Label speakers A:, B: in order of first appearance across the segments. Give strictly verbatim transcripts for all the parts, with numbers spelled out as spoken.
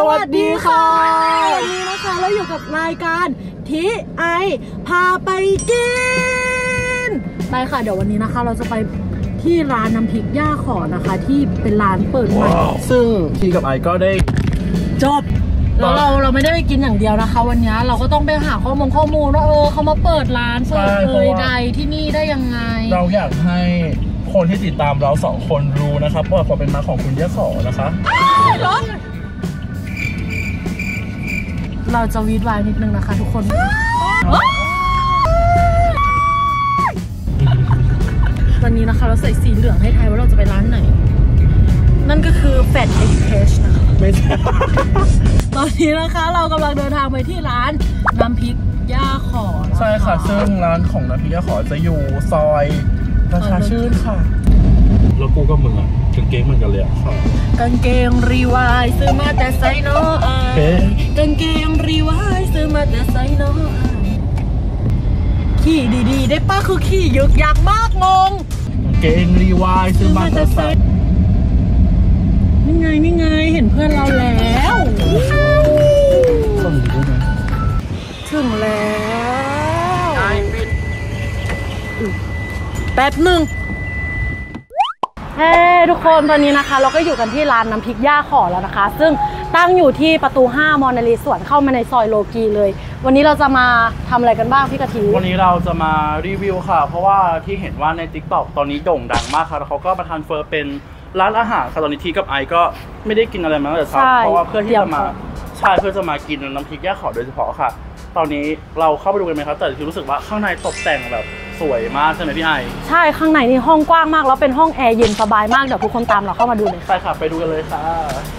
A: วัสดีค่ะวันนี้นะคะเราอยู่กับรายการทีไอพาไปกินไปค่ะเดี๋ยววันนี้นะคะเราจะไปที่ร้านน้ำพริกย่าขอนะคะที่เป็นร้านเปิดใหม่
B: wow. ซึ่งทีกับไอก็ได้
A: จบแล้วเราเราไม่ได้ไปกินอย่างเดียวนะคะวันนี้เราก็ต้องไปหาข้อมูลข้อมูลว่าเออเขามาเปิดร้านเปิดเลยใดที่นี่ได้ยังไง
B: เราอยากให้คนที่ติดตามเราสองคนรู้นะครับว่าความเป็นมาของคุณย่าขอนะคะ
A: เราจะวีดไวน์นิดนึงนะคะทุกคนวันนี้นะคะเราใส่สีเหลืองให้ทายว่าเราจะไปร้านไหนนั่นก็คือแฟดเอ็กเพรสนะคะ
B: ไม่ใช่
A: ตอนนี้นะคะเรากำลังเดินทางไปที่ร้านน้ำพริกย่าขอใ
B: ช่ค่ะซึ่งร้านของน้ำพริกย่าขอจะอยู่ซอยประชาชื่นค่ะแล้วกูก็มึงอ่ะกางเกงเหมือนกันเลยค่ะ
A: กางเกงรีวายซื้อมาแต่ไซโนอากางเกงรีวายซื้อมาแต่ไซโนอาขี่ดีๆได้ป้าคือขี่ยึกยักมากงง
B: กางเกงรีวายซื้อมาแต่ไซ
A: นี่ไงนี่ไงเห็นเพื่อนเราแล้วถึงแล้วแป๊บหนึ่งเฮ้ทุกคนตอนนี้นะคะเราก็อยู่กันที่ร้านน้ำพริกย่าขอแล้วนะคะซึ่งตั้งอยู่ที่ประตูห้ามอนาลีสวนเข้ามาในซอยโลกีเลยวันนี้เราจะมาทำอะไรกันบ้างพี่กะทิ
B: วันนี้เราจะมารีวิวค่ะเพราะว่าที่เห็นว่าใน ติ๊กต็อก ตอนนี้โด่งดังมากค่ะแล้วเขาก็มาทรานสเฟอร์เป็นร้านอาหารค่ะตอนนี้ทีกับไอก็ไม่ได้กินอะไรมาตั้งแต่เช้าเพราะว่าเพื่อที่จะมาใช่เพื่อจะมากินน้ำพริกย่าขอโดยเฉพาะค่ะตอนนี้เราเข้าไปดูกันไหมครับแต่คือรู้สึกว่าข้างในตกแต่งแบบสวยมากใช่ไหมพี่ไอ
A: ใช่ข้างในนี่ห้องกว้างมากแล้วเป็นห้องแอร์เย็นสบายมากเดี๋ยวทุกคนตามเราเข้ามาดูเลย
B: ไปค่ะไปดูกันเลยค่ะ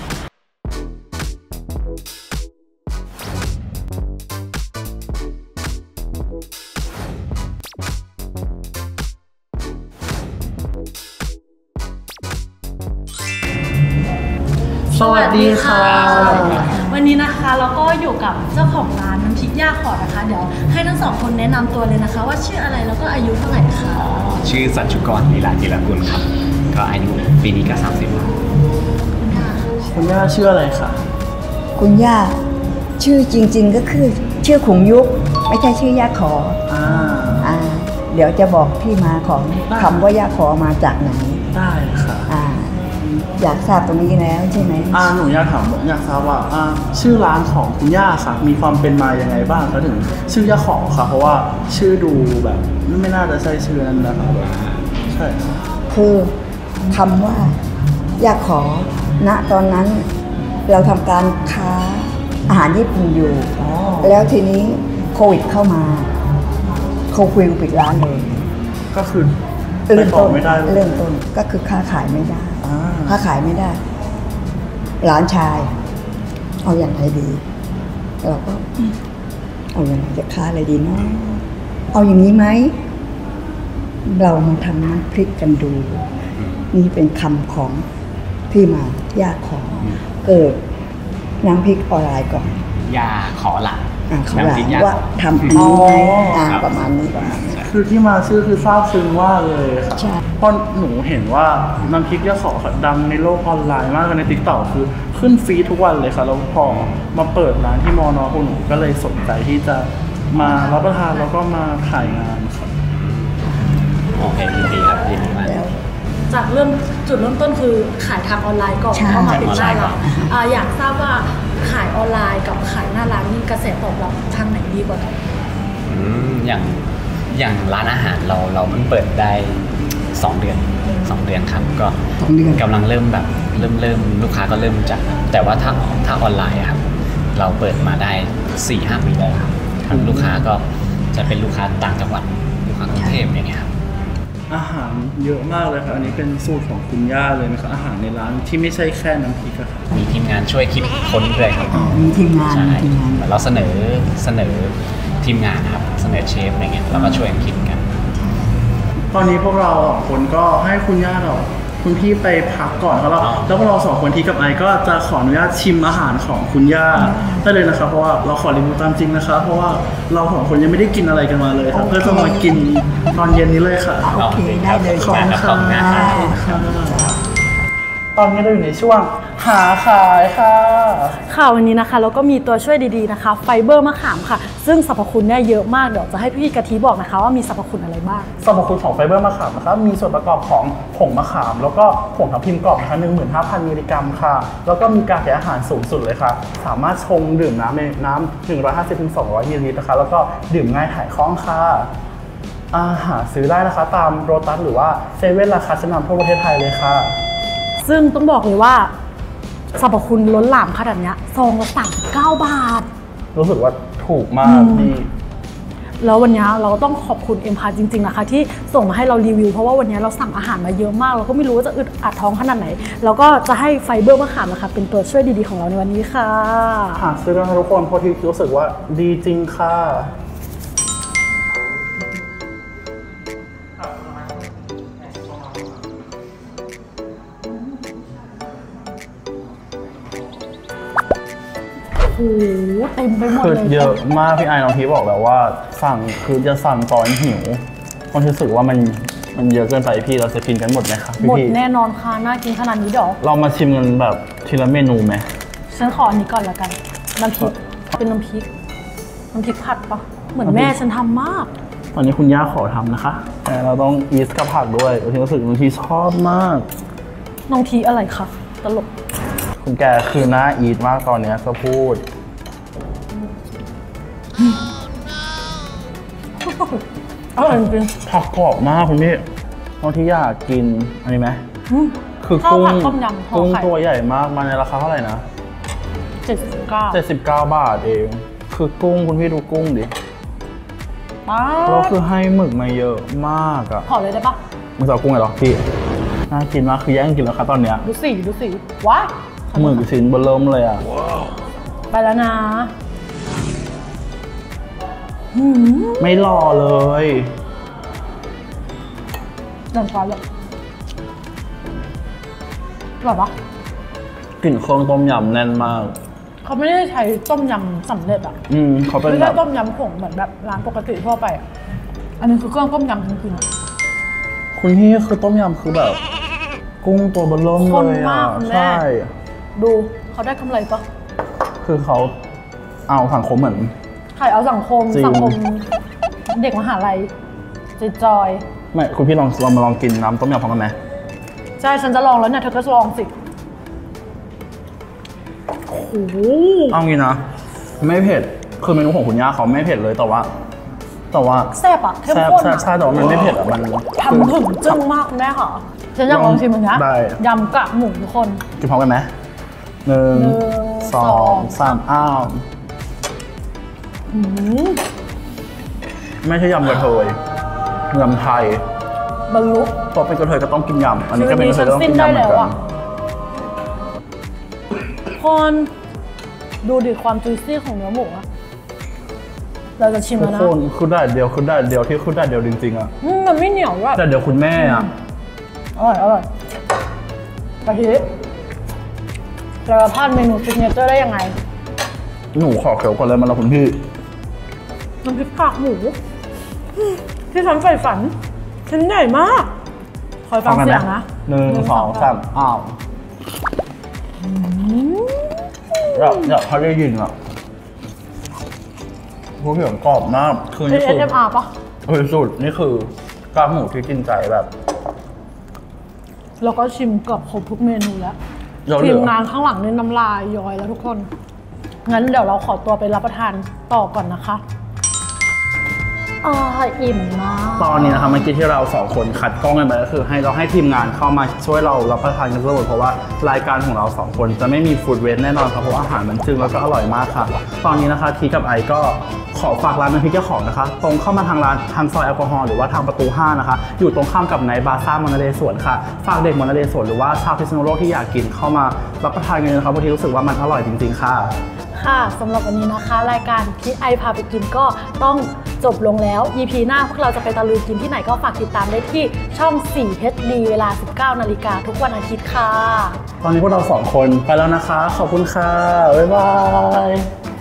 B: สวัสดีค่ะ
A: วันนี้นะคะเราก็อยู่กับเจ้าของร้านน้ำพริกย่าขอนะคะเดี๋ยวให้ทั้งสองคนแนะนำตัวเลยนะคะว่าชื่ออะไรแล้วก็อายุเท่าไหร่คะ
C: ชื่อสัจจุกรลีลาจิรกุลครับก็อายุปีนี้ก็สามสิบแล้ว
B: คุณย่าชื่ออะไรคะ
D: คุณย่าชื่อจริงๆก็คือชื่อขุงยุกไม่ใช่ชื่อย่าขออ่าอ่าเดี๋ยวจะบอกที่มาของคำว่าย่าขอมาจากไหน
B: ได้ค่ะ
D: อ่าอยากทราบตรงนี้แล้วใช่ไหม
B: อ่าหนูอยากถามอยากทราบว่าอ่าชื่อร้านของคุณย่าค่ะมีความเป็นมายังไงบ้างคะถึงชื่อย่าขอค่ะเพราะว่าชื่อดูแบบไม่น่าจะใช่ชื่อนั้นนะคะใช่
D: คือคำว่าย่าขอณตอนนั้นเราทำการค้าอาหารญี่ปุ่นอยู่แล้วทีนี้โควิดเข้ามาโควิดปิดร้านเลย
B: ก็คือ
D: เริ่มต้นเริ่มต้นก็คือค้าขายไม่ได้ค้าขายไม่ได้หลานชายเอาอย่างไรดีเราก็เอาอย่างไรจะค้าอะไรดีเนาะเอาอย่างนี้ไหมเรามาทำน้ำพริกกันดูนี่เป็นคำของที่มาย่าขอเกิดน้ำพริกออนไลน์ก่อน
C: ย่าขอหลัก
D: เขาหลังว่าทำยังไงประมาณนี้ประมาณนี้
B: คือที่มาชื่อคือทราบซึ้งว่าเลยค่ะเพราะหนูเห็นว่าน้ำพริกย่าขอดังในโลกออนไลน์มากใน ติ๊กต็อก คือขึ้นฟีดทุกวันเลยค่ะแล้วพอมาเปิดร้านที่มอนอพวกหนูก็เลยสนใจที่จะมารับประทานแล้วก็มาถ่ายงานค่ะ
C: โอเคยินดีครับยินดีมาก
A: จากเริ่มจุดเริ่มต้นคือขายทางออนไลน์ก่อนเข้ามาเป็นหน้าร้านอยากทราบว่าขายออนไลน์กับขายหน้าร้านนี่กระแสตอบรับทางไหนดีกว่ากัน
C: อย่างอย่างร้านอาหารเราเราเพิ่งเปิดได้สองเดือนสองเดือนครับก็กำลังเริ่มแบบเริ่มเริ่มลูกค้าก็เริ่มจากแต่ว่าถ้าถ้าออนไลน์ครับเราเปิดมาได้สี่ห้าปีแล้วครับทางลูกค้าก็จะเป็นลูกค้าต่างจังหวัดลูกค้ากรุงเทพอย่างเงี้ยครับ
B: อาหารเยอะมากเลยครับอันนี้เป็นสูตรของคุณย่าเลยนะครับอาหารในร้านที่ไม่ใช่แค่น้ำพริกครับ
C: มีทีมงานช่วยคิดค้นด้วยครับ
D: มีทีมงาน
C: ทีมงานเราเสนอเสนอทีมงานครับเสนอเชฟอะไรเงี้ยเราก็ช่วยคิดกัน
B: ตอนนี้พวกเราคนก็ให้คุณย่าเราคุณพี่ไปพักก่อนแล้วแล้วพวกเราสองคนที่กับไอก็จะขออนุญาตชิมอาหารของคุณย่าได้เลยนะครับเพราะว่าเราขอรีวิวตามจริงนะครับเพราะว่าเราสองคนยังไม่ได้กินอะไรกันมาเลยครับเพื่อจะมากินตอนเย็นนี้เลยค่ะ
D: โอเคได้เลย
B: ขอบคุณค่ะตอนนี้เราอยู่ในช่วงหาขายค่ะ
A: ค่ะวันนี้นะคะเราก็มีตัวช่วยดีๆนะคะไฟเบอร์มะขามค่ะซึ่งสรรพคุณเนี่ยเยอะมากเดี๋ยวจะให้พี่กะทิบอกนะคะว่ามีสรรพคุณอะไรบ้าง
B: สรรพคุณของไฟเบอร์มะขามนะคะมีส่วนประกอบของผงมะขามแล้วก็ผงทับทิมกรอบนะคะ หนึ่งหมื่นห้าพัน มิลลิกรัมค่ะแล้วก็มีกากใยอาหารสูงสุดเลยค่ะสามารถชงดื่มน้ำในน้ำหนึ่งร้อยห้าสิบถึงสองร้อยมิลลิลิตรนะคะแล้วก็ดื่มง่ายถ่ายคล่องค่ะอาหารซื้อได้นะคะตามโรตัสหรือว่าเซเว่นราคาชั้นนำทั่วประเทศไทยเลยค่ะ
A: ซึ่งต้องบอกเลยว่าสรรพคุณล้นหลามขนาดนี้ซองละสามสิบเก้าบาท
B: รู้สึกว่าถูกมากดี
A: แล้ววันนี้เราต้องขอบคุณเอ็มพาร์จริงๆนะคะที่ส่งมาให้เรารีวิวเพราะว่าวันนี้เราสั่งอาหารมาเยอะมากเราก็ไม่รู้ว่าจะอึดอัดท้องขนาดไหนเราก็จะให้ไฟเบอร์มะขามนะคะเป็นตัวช่วยดีๆของเราในวันนี้ค่ะ
B: หาซื้อกันทุกคนเพราะที่รู้สึกว่าดีจริงค่ะ
A: โอ้โหเต็มไปหมดเลย
B: คือเยอะมากพี่ไอน้องพีบอกแล้วว่าสั่งคือจะสั่งตอนหิวคนรู้สึกว่ามันมันเยอะเกินไปพี่เราจะกินกันหมดไหมคะพี่
A: หมดแน่นอนค่ะน่ากินขนาดนี้เดี๋ยว
B: เรามาชิมกันแบบทีละเมนูไหม
A: ฉันขออันนี้ก่อนละกันน้ำพริกเป็นน้ำพริกน้ำพริกผัดปะเหมือนแม่ฉันทำมาก
B: ตอนนี้คุณย่าขอทำนะคะแต่เราต้องอีสกับผักด้วยเรารู้สึกน้องทีชอบมาก
A: น้องทีอะไรคะตลก
B: คุณแกคือหน้าอีทมากตอนนี้ก็พูด
A: อร่อยจริง
B: ผักกรอบมากคุณพี่น้องที่อยากกินอันนี้ไหมคือกุ้งกุ้งตัวใหญ่มากมาในราคาเท่าไหร่นะ
A: เจ็ดสิบเก้า
B: เจ็ดสิบเก้าบาทเองคือกุ้งคุณพี่ดูกุ้งดิเราคือให้หมึกมาเยอะมากอะ
A: ขอเลยได้ปะ
B: มึงจะกุ้งไงหรอพี่น่ากินมากคือแย่งกินแล้วครับตอนเนี้ย
A: ดูสิดูสิว้า
B: หมึกชิ้นเบลเริ่มเลยอ่ะ
A: ไปแล้วนะ
B: ไม่รอเลย
A: ดังฟ้าเลยแบบว่
B: ากลิ่นเครื่องต้มยำแน่นมาก
A: เขาไม่ได้ใช้ต้มยำสำเร็จอ่ะ
B: อืมเขาเป็น
A: ไม่ใช่ต้มยำผงเหมือนแบบร้านปกติทั่วไปอ่ะอันนี้คือเครื่องต้มยำจริง
B: ๆคุณพี่คือต้มยำคือแบบกุ้งตัวเบลเริ่มเลยอ่ะใช่
A: ดูเขาได้กำไรปะ
B: คือเขาเอาสังคมเหมือน
A: ใครเอาสังคมสังคมเด็กมหาลัยจอย
B: ไม่คุณพี่ลองลองมาลองกินน้ำต้มยำพร้อมกันไหม
A: ใช่ฉันจะลองแล้วเนี่ยเธอก็ลองสิโอ้โห
B: เอางี้นะไม่เผ็ดคือเมนูของคุณย่าเขาไม่เผ็ดเลยแต่ว่าแต่ว่า
A: แซ่บอะเข้มข้น
B: อะใช่แต่ว่ามันไม่เผ็ดอะมัน
A: ทำถึงจึ้งมากแม่ค่ะฉันอยากลองชิมมันนะยำกะหมูทุกคน
B: กินพร้อมกันไหมหนึ่งสองสามอ้าวไม่ใช่ยำกระเทยยำไทย
A: บรรลุ
B: ตัวเป็นกระเทยก็ต้องกินยำอันนี้ก็เป็นกระเทยต้องกินยำเหมือนกัน
A: คนดูดิความจุยซี่ของเนื้อหมูอะเราจะชิมแล้วนะ
B: ทุกคนคือได้เดียวคือได้เดียวที่คือได้เดียวจริงๆอะ
A: มันไม่เหนียวว่ะ
B: แต่เดี๋ยวคุณแม่อะ
A: อร่อยอร่อยกะทิจะพลาดเมนูซิกเนเจอร์ได้ยังไง
B: หนูขอเขียวก่อนเลยมาแล้วคุณพี่
A: น้ำพริกผักหมูที่ฉันใฝ่ฝันชิ้นใหญ่มากคอยฟังเสียงนะ
B: หนึ่งสองสามอ้าวอยากอยากเขาได้ยินอ่ะพวกเสียงกรอบมาก
A: คือนี่คือ เอส เอ็ม อาร์ ปะ
B: เออสุดนี่คือกากหมูที่กินใจแบบ
A: เราก็ชิมเกือบครบทุกเมนูแล้วทีมงานข้างหลังนี่น้ำลายย้อยแล้วทุกคนงั้นเดี๋ยวเราขอตัวไปรับประทานต่อก่อนนะคะอ๋ออิ่มมาก
B: ตอนนี้นะคะเมื่อกี้ที่เราสองคนคัดกล้องกันไปก็คือให้เราให้ทีมงานเข้ามาช่วยเรารับประทานกันทั้งหมดเพราะว่ารายการของเราสองคนจะไม่มีฟู้ดเวสต์แน่นอนครับเพราะว่าอาหารมันจึ้งแล้วก็อร่อยมากค่ะตอนนี้นะคะทีกับไอก็ขอฝากร้านน้ำพริกเจ้าของนะคะตรงเข้ามาทางร้านทางซอยแอลกอฮอล์หรือว่าทางประตูห้านะคะอยู่ตรงข้ามกับไนท์บาซ่ามอนาเลสวนค่ะฝากเด็กมอนาเลสวนหรือว่าชาวพิษณุโลกที่อยากกินเข้ามารับประทานกันนะครับเพราะที่รู้สึกว่ามันอร่อยจริงๆค่ะ
A: ค่ะสำหรับวันนี้นะคะรายการพี่ไอพาไปกินก็ต้องจบลงแล้ว อี พี หน้าพวกเราจะไปตะลุยกินที่ไหนก็ฝากติดตามได้ที่ช่อง โฟร์ เอช ดี เวลา สิบเก้านาฬิกาทุกวันอาทิตย์ค่ะ
B: ตอนนี้พวกเราสองคนไปแล้วนะคะขอบคุณค่ะบ๊ายบาย